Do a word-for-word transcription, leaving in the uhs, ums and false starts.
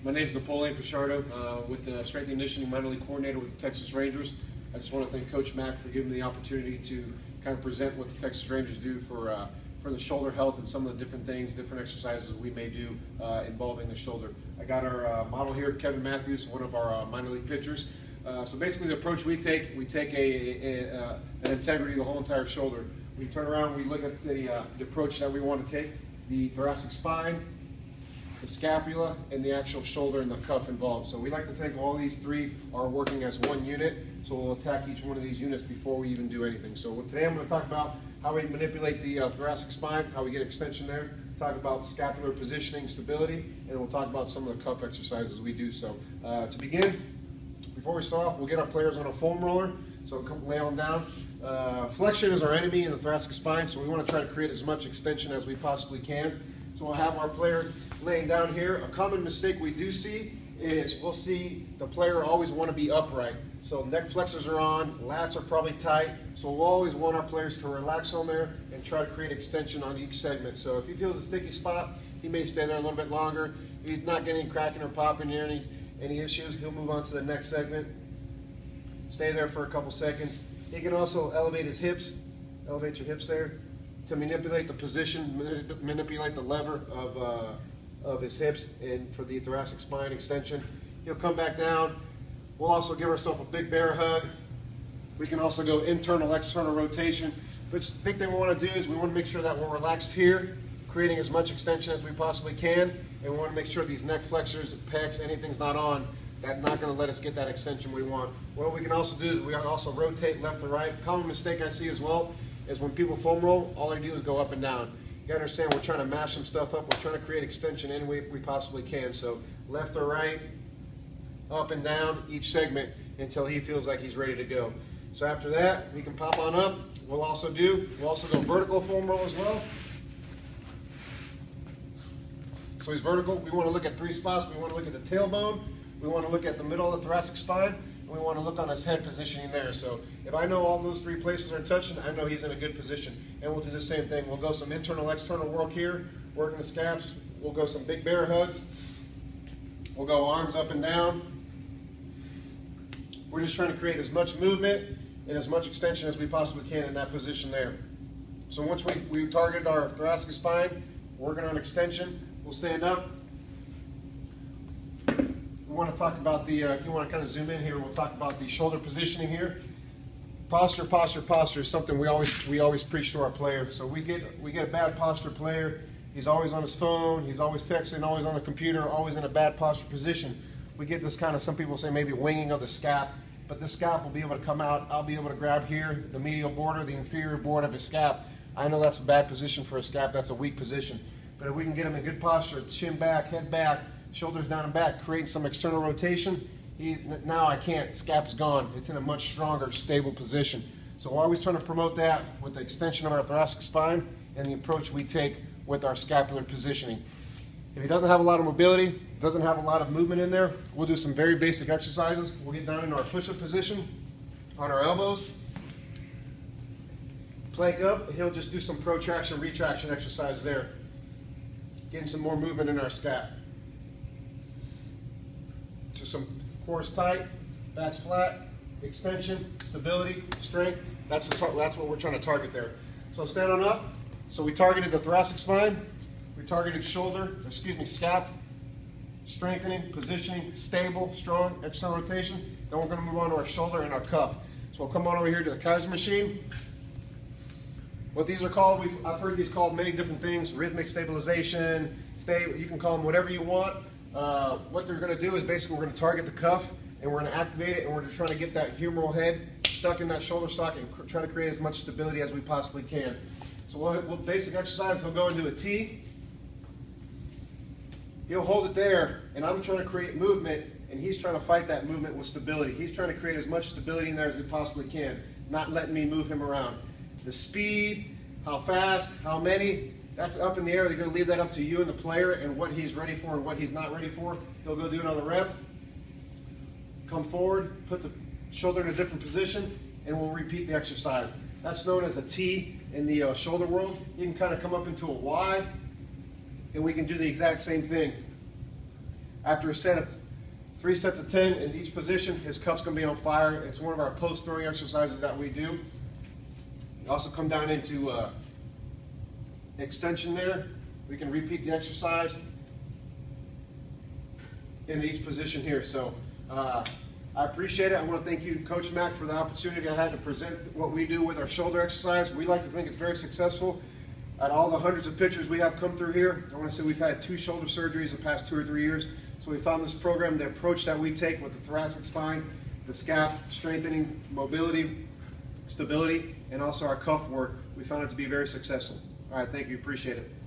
My name is Napoleon Pichardo, uh, with the Strength and Conditioning Minor League Coordinator with the Texas Rangers. I just want to thank Coach Mack for giving me the opportunity to kind of present what the Texas Rangers do for uh, for the shoulder health and some of the different things, different exercises we may do uh, involving the shoulder. I got our uh, model here, Kevin Matthews, one of our uh, minor league pitchers. Uh, so basically the approach we take, we take a, a, a, uh, an integrity of the whole entire shoulder. We turn around, we look at the, uh, the approach that we want to take, the thoracic spine, the scapula, and the actual shoulder and the cuff involved. So we like to think all these three are working as one unit, so we'll attack each one of these units before we even do anything. So today I'm going to talk about how we manipulate the uh, thoracic spine, how we get extension there, talk about scapular positioning, stability, and we'll talk about some of the cuff exercises we do. So uh, to begin, before we start off, we'll get our players on a foam roller, so come lay on down. Uh, flexion is our enemy in the thoracic spine, so we want to try to create as much extension as we possibly can. So we'll have our player laying down here. A common mistake we do see is we'll see the player always want to be upright. So neck flexors are on, lats are probably tight, so we'll always want our players to relax on there and try to create extension on each segment. So if he feels a sticky spot, he may stay there a little bit longer. If he's not getting cracking or popping or any, any issues, he'll move on to the next segment. Stay there for a couple seconds. He can also elevate his hips, elevate your hips there, to manipulate the position, manip manipulate the lever of, uh, of his hips and for the thoracic spine extension. He'll come back down. We'll also give ourselves a big bear hug. We can also go internal, external rotation. But the big thing we want to do is we want to make sure that we're relaxed here, creating as much extension as we possibly can, and we want to make sure these neck flexors, pecs, anything's not on, that's not going to let us get that extension we want. What we can also do is we can also rotate left to right. Common mistake I see as well is when people foam roll, all they do is go up and down. You gotta understand we're trying to mash some stuff up, we're trying to create extension any way we possibly can. So left or right, up and down each segment until he feels like he's ready to go. So after that, we can pop on up. We'll also do, we'll also go vertical foam roll as well. So he's vertical. We want to look at three spots. We want to look at the tailbone. We want to look at the middle of the thoracic spine. And we want to look on his head positioning there. So if I know all those three places are touching, I know he's in a good position. And we'll do the same thing. We'll go some internal, external work here, working the scaps. We'll go some big bear hugs. We'll go arms up and down. We're just trying to create as much movement and as much extension as we possibly can in that position there. So once we, we targeted our thoracic spine, working on extension, we'll stand up. We want to talk about the, uh, if you want to kind of zoom in here, we'll talk about the shoulder positioning here. Posture, posture, posture is something we always, we always preach to our players. So we get, we get a bad posture player, he's always on his phone, he's always texting, always on the computer, always in a bad posture position. We get this kind of, some people say maybe winging of the scap, but the scap will be able to come out. I'll be able to grab here, the medial border, the inferior border of his scap. I know that's a bad position for a scap, that's a weak position. But if we can get him in good posture, chin back, head back, shoulders down and back, creating some external rotation, he, now I can't, scap's gone. It's in a much stronger, stable position. So we're always trying to promote that with the extension of our thoracic spine and the approach we take with our scapular positioning. If he doesn't have a lot of mobility, doesn't have a lot of movement in there, we'll do some very basic exercises. We'll get down into our push-up position on our elbows, plank up, and he'll just do some protraction, retraction exercises there, getting some more movement in our scap. To some cores tight, backs flat, extension, stability, strength. That's, the that's what we're trying to target there. So stand on up. So we targeted the thoracic spine. We targeted shoulder, excuse me, scap, strengthening, positioning, stable, strong, external rotation. Then we're going to move on to our shoulder and our cuff. So we'll come on over here to the Kaiser machine. What these are called, we've, I've heard these called many different things, rhythmic stabilization, stay, you can call them whatever you want. Uh, what they're going to do is basically we're going to target the cuff and we're going to activate it, and we're just trying to get that humeral head stuck in that shoulder socket and try to create as much stability as we possibly can. So we'll, we'll basic exercise, he'll go into a T. He'll hold it there, and I'm trying to create movement, and he's trying to fight that movement with stability. He's trying to create as much stability in there as he possibly can, not letting me move him around. The speed, how fast, how many, that's up in the air. They're going to leave that up to you and the player and what he's ready for and what he's not ready for. He'll go do another rep, come forward, put the shoulder in a different position, and we'll repeat the exercise. That's known as a T in the uh, shoulder world. You can kind of come up into a Y, and we can do the exact same thing. After a set of three sets of ten in each position, his cuff's going to be on fire. It's one of our post throwing exercises that we do. You also come down into uh, extension there. We can repeat the exercise in each position here. So uh, I appreciate it. I want to thank you, Coach Mack, for the opportunity I had to present what we do with our shoulder exercise. We like to think it's very successful. At all the hundreds of pitchers we have come through here, I want to say we've had two shoulder surgeries the past two or three years. So we found this program, the approach that we take with the thoracic spine, the scap, strengthening, mobility, stability, and also our cuff work, we found it to be very successful. All right, thank you, appreciate it.